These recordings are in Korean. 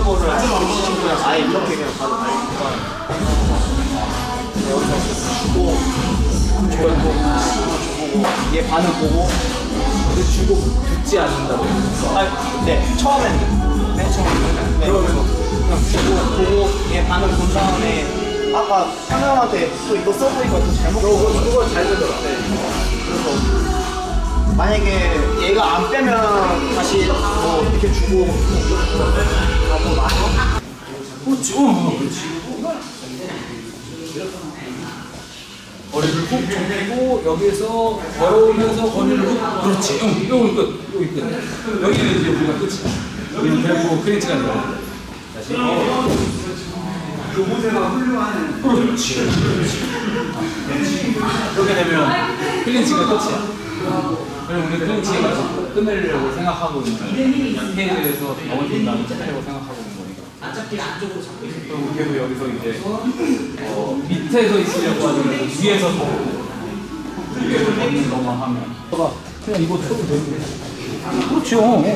필요한 거를 그냥 아예 이렇게 그냥 가도 되니까 여기서 주고 저걸 보고 얘 반응 보고 주고 듣지 않는다고. 네, 처음에는 맨 처음에는 그러면 그냥 주고 보고 얘 반응 본 다음에 아까 상영한테 또 이거 써보니까 또 잘못 그거 잘 되더라. 네. 그래서 만약에 얘가 안 빼면 다시 뭐 이렇게 주고 하고 나서 그렇지. 그렇지. 머리를 훅 접히고 여기서 걸어오면서 거리를 훅. 그렇지. 여기 끝. 여기 끝. 여기는 이제 우리가 끝이야. 여기는 그래프 크린치가 들어가. 다시. 교보세가 훌륭한. 그렇지. 이렇게 되면 클린치가 끝이야. 그럼 우리 클린치가 끝내려고 생각하고 있는 페이지에서 넘어진 다음에 끝내려고 생각하고 있는 거니까. 그럼 계속 여기서 이제 밑에서 있으려고 하는 위에서 먹는 것만 하면 그냥 이거 써도 되는 거야. 그렇죠.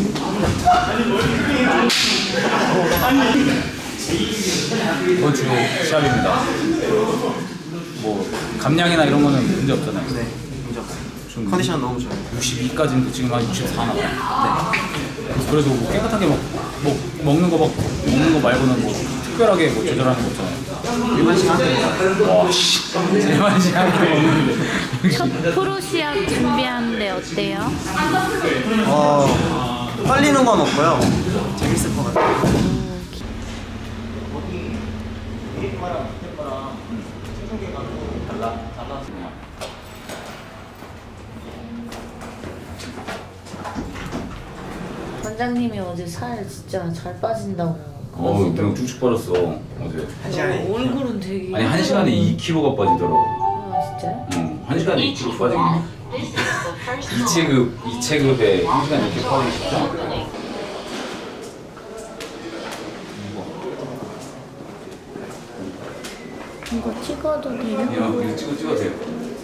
이번 주 시합입니다. 뭐 감량이나 이런 거는 문제 없잖아요. 네, 문제 없어요. 컨디션 너무 좋아요. 62까지는 지금 한 64 나와요. 네. 그래도 뭐 깨끗하게 먹는 거 말고는 뭐 특별하게 뭐 조절하는 거 없잖아요. 일반 시간 와, 씨. 일반 시간에 먹는데. 첫 프로 시합 준비하는데 어때요? 떨리는 건 없고요. 재밌을 것 같아요. 원장님이 어제 살 진짜 잘 빠진다고. 그냥 쭉쭉 빠졌어 어제. 한 시간에 얼굴은 되게. 아니 1시간에 2kg가 빠지더라고. 아 진짜요? 응, 1시간에 2kg 빠지긴. 2체급에 1시간에 이렇게 빠지기 쉽죠? 이거 찍어도 돼요? 이거 찍어도 돼요.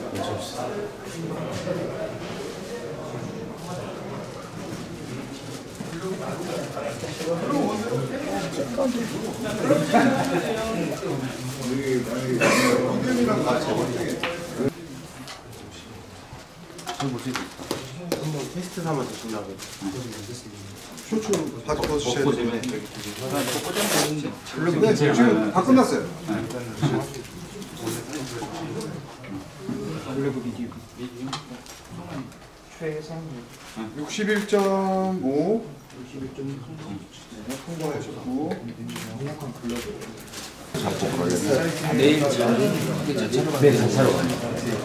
한번 테스트 삼아 드신다고. 쇼츠 바꿔 주셔야 되는데. 네, 지금 다 끝났어요. 최상 61.5 통과하셨고 내일 자차로 가요.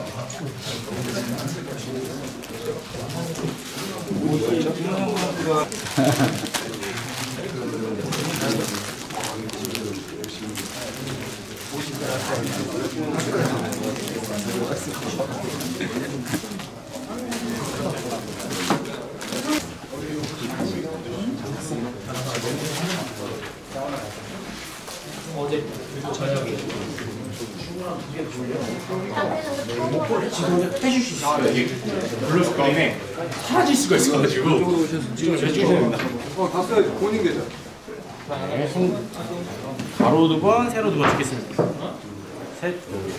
어제 저녁에 지금 해줄 수 있어요. 불렀을 거임에 사라질 수가 있어가지고 지금 잘 찍으셔야 됩니다. 다 써야지 본인 계좌. 가로 2번, 세로 2번 찍겠습니다. 셋,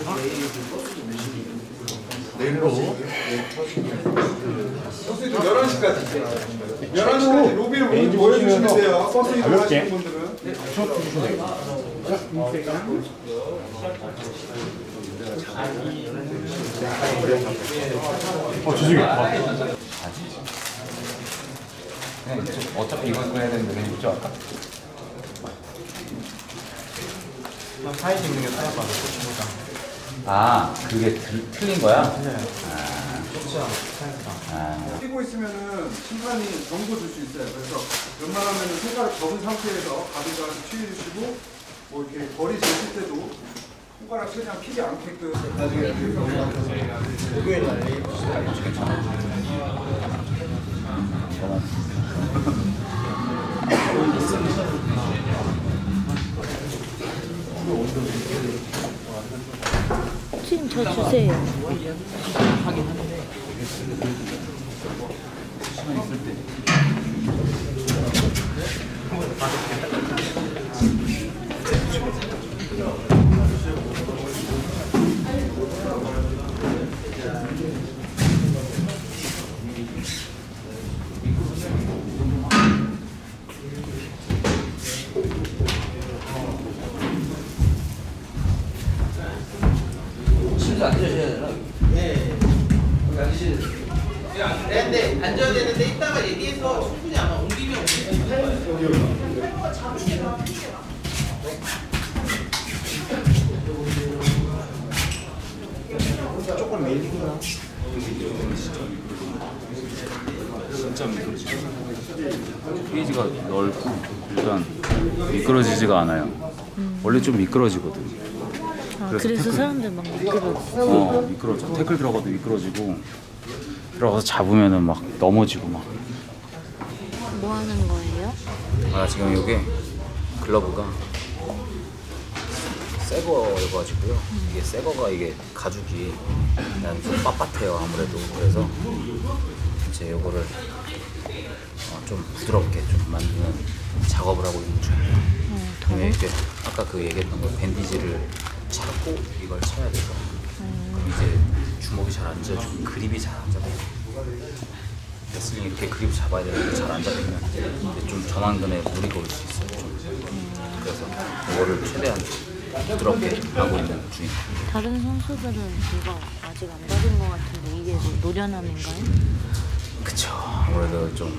내일로. 버스 좀 11시까지. 11시까지 로비를 모여주시면 돼요. 버스 이동하시는 분들은. 수업 주시면 되겠습니다. 죄송해요. 그냥 어차피 이거 해야 되는데 그냥 이거 할까? 사이즈 있는 게 사야 받을 아, 그게 틀린 거야? 네. 뛰고 있으면은 심판이 정보 줄 수 있어요. 그래서 웬만하면 손가락 접은 상태에서 가드가 취해 주시고 뭐 이렇게 거리 재실 때도 손가락 최대한 피지 않게끔 나중에 목요일 날 지금 저 주세요. 하긴 한데 시간 있을 때 근데 앉아야 되는데 이따가 얘기해서 충분히 아마 옮기면 옮길 수 있을 거예요. 조금 밀리구나. 진짜 미끄러지. 페이지가 넓고 일단 미끄러지지가 않아요. 원래 좀 미끄러지거든. 그래서 사람들 막 미끄러져. 미끄러져. 태클 들어가도 미끄러지고 들어가서 잡으면은 막 넘어지고 막. 뭐 하는 거예요? 지금 이게 글러브가 새 거여가지고요. 이게 새 거가 이게 가죽이 그냥 좀 빳빳해요 아무래도. 그래서 이제 요거를 좀 부드럽게 좀 만드는 작업을 하고 있는 중이에요. 그러면 이렇게 아까 그 얘기했던 거 밴디지를 차고 이걸 쳐야 돼서 그럼 이제 주먹이 잘 안 져지고 그립이 잘 안 잡아요. 레슬링 이렇게 그립 잡아야 되는데 잘 안 잡히면 좀 전완근에 무리 걸릴 수 있어요. 좀. 그래서 이거를 최대한 부드럽게 하고 있는 중입니다. 다른 선수들은 이거 아직 안 받은 것 같은데 이게 뭐 노련함인가요? 그쵸. 아무래도 좀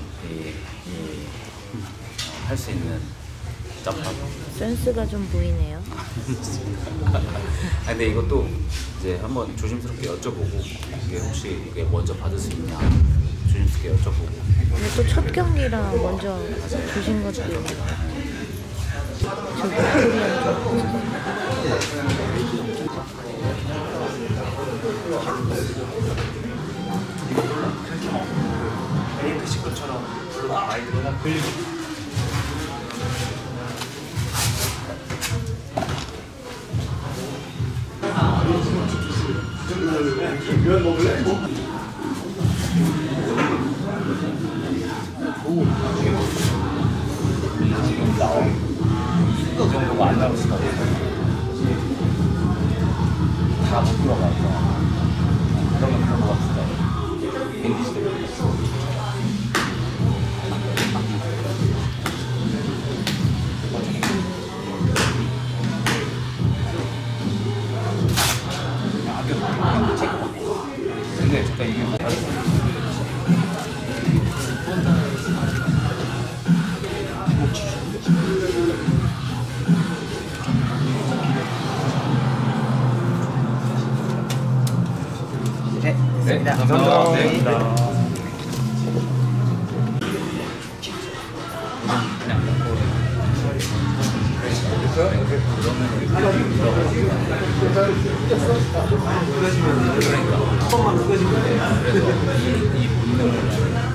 할 수 있는 점프. 센스가 좀 보이네요. 근데 이것도 이제 한번 조심스럽게 여쭤보고 이게 혹시 이게 먼저 받을 수 있냐 조심스럽게 여쭤보고. 근데 또 첫 경기라 먼저 주신 것도 저 빅토리안 좀. AFC 것처럼 아이들이나 끌리고. 면 먹을래? 이 정도가 안 나올 수가 없어요. 다 못 들어가서 그러면 그런 것 같습니다. 밴디지 때문에. 근데 잠깐 이게 다르죠. 네, 감사합니다. 한 번만 느껴지면 돼. 그래서 이 본능을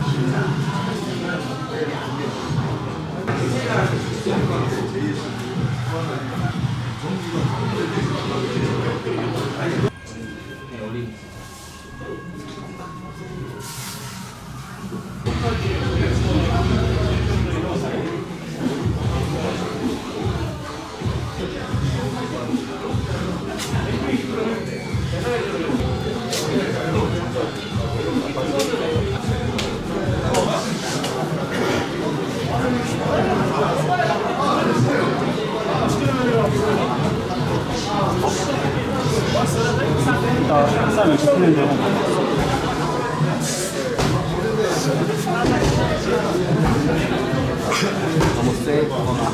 쌀을 씹히는데 너무 세.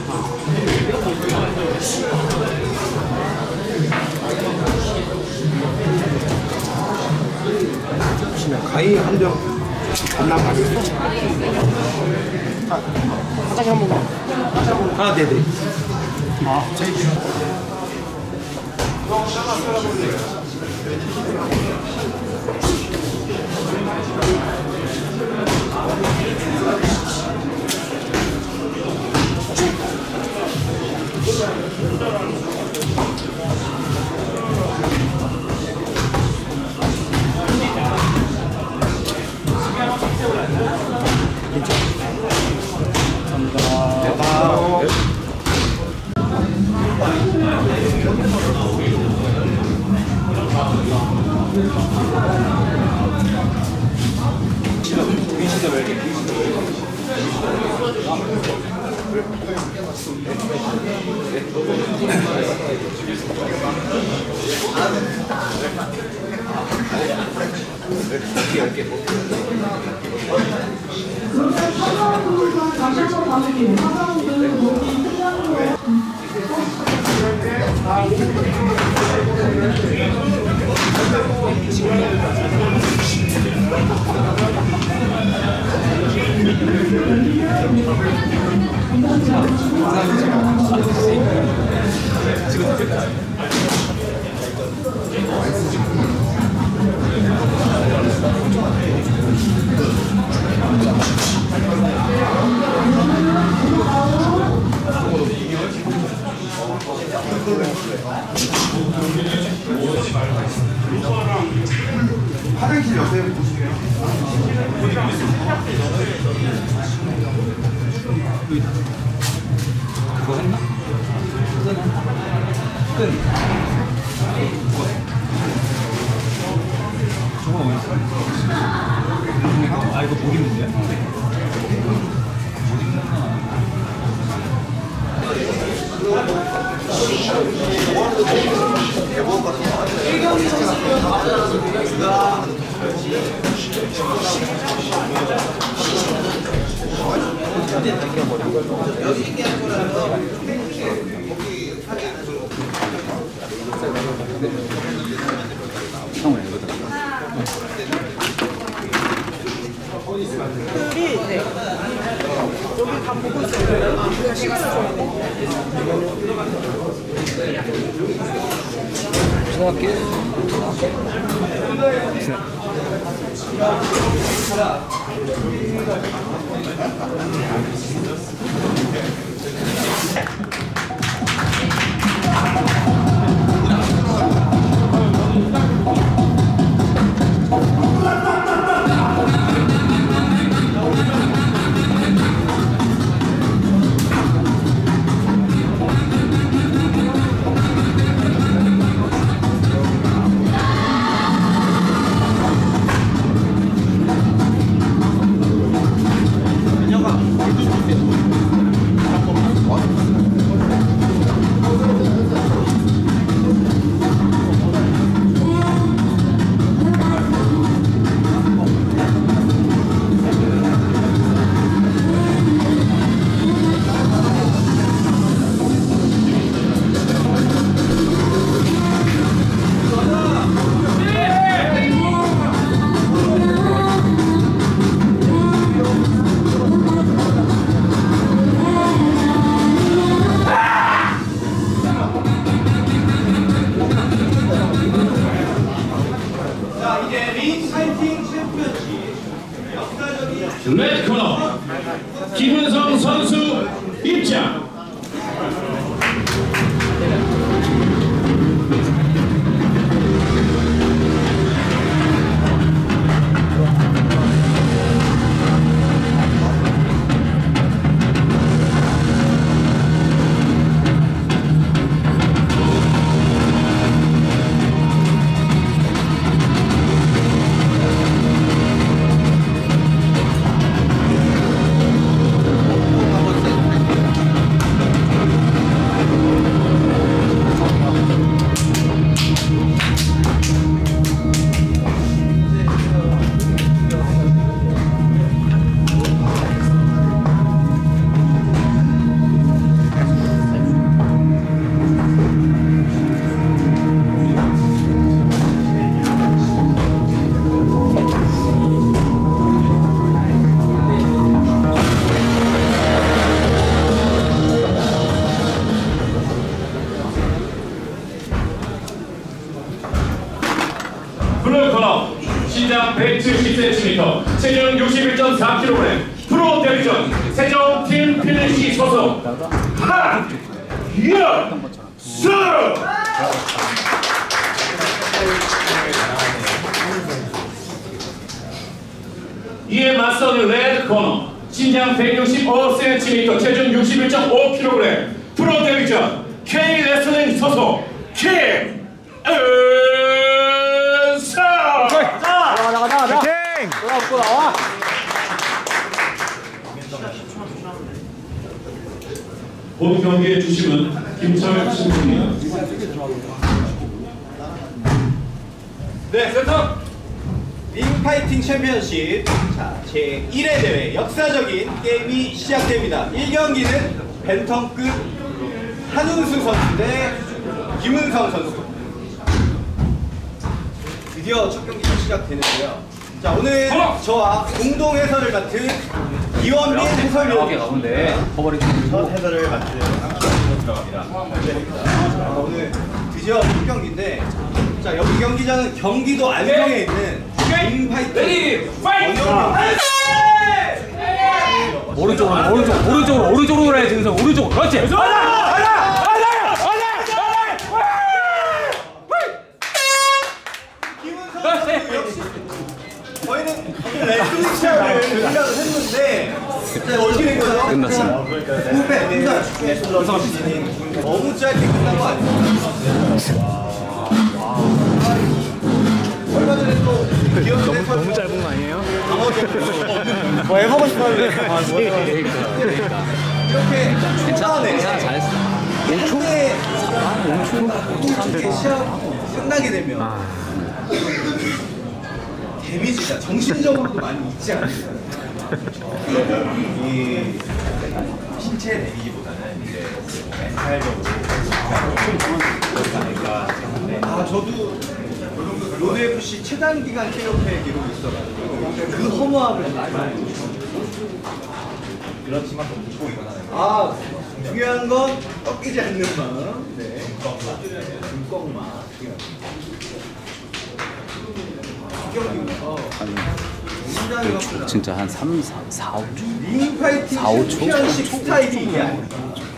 가위 한병 반납 가겠어? 화장실 한 번만. 네네. 다시 한번 봐볼게요. 화장실 옆에 보시면 그거 했나? 끈. 저거 어디 있어? 아 이거 못 입는데요? 못 입는 건 여기 얘기하는 거라서 형을 여기다. 레드코너 김은성 선수 입장. 블루코너 신장 170cm, 체중 61.4kg, 프로 데뷔전 세종 팀 필리시 소속 한여수. 이에 맞서는 레드코너 신장 165cm, 체중 61.5kg, 프로 데뷔전 K 레슬링 소속 김은성. 나가. 나와. 본 경기의 주심은 김철 신부입니다. 네, 센터! 링파이팅 챔피언십 자, 제1회 대회 역사적인 게임이 시작됩니다. 1경기는 벤턴급 한운수 선수 대 김은성 선수. 드디어 첫 경기가 시작되는데요. 자, 오늘 저와 공동 해설을 맡은 이원빈 해설위원 첫 해설을 맡은 들어갑니다. 자, 오늘 드디어 첫 경기인데, 자, 여기 경기장은 경기도 안성에 있는 링파이팅 오른쪽으로 해야지. 은성 오른쪽. 그렇지. 저희는 레슬링 시합을 생각을 했는데 어떻게 된 거죠? 끝났어요. 너무 짧게 끝난 거 아닙니까? 얼마 전에 또 너무 짧은 거 아니에요? 뭐 해보고 싶었는데 이렇게 초반에 잘했어. 5초 시합 끝나게 되면 데미지가 정신적으로도 많이 있지 않을까요? 이 신체 데미지보다는 이제 멘탈적으로 아, 저도 로드 FC 최단 기간 KO패 기록이 있어가지고 그 허무함을 많이 그렇지만 아, 중요한 건 꺾이지 않는 마음. 네. 눈꺽마. 진짜 한 3, 4, 5초. 링파이팅 4-5초? 챔피언십 스타일이 이게 아닙니다.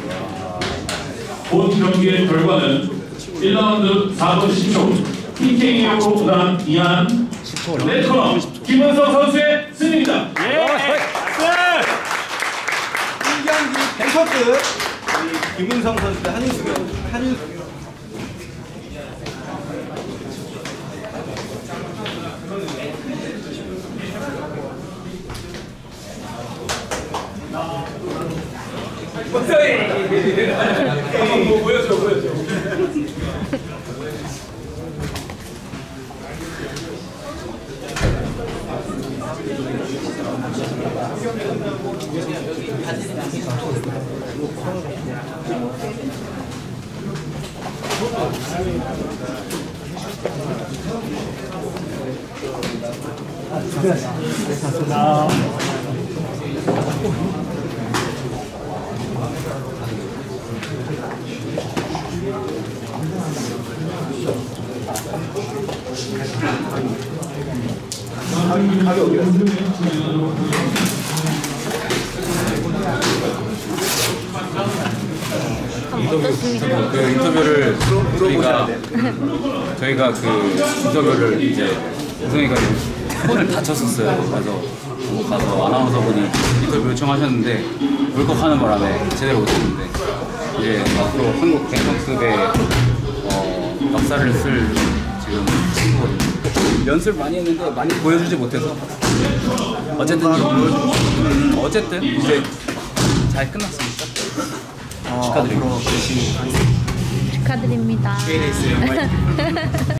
본 경기의 결과는 1라운드 4분 10초 PKO로 부단 이한 레터럼 김은성 선수의 승리입니다. 1경기 벤처급 김은성 선수 대 한윤수 보여줘. 어떻습니까? 그 인터뷰를 저희가 그 인터뷰를 이제 우성이가 손을 다쳤었어요. 그래서 가서 아나운서분이 인터뷰 요청하셨는데 울컥하는 바람에 제대로 못했는데 이제 앞으로 한국 벤턴급의 역사를 쓸 지금 친구거든요. 연습 많이 했는데 많이 보여주지 못해서 어쨌든 이제 잘 끝났으니까 축하드립니다. 축하드립니다.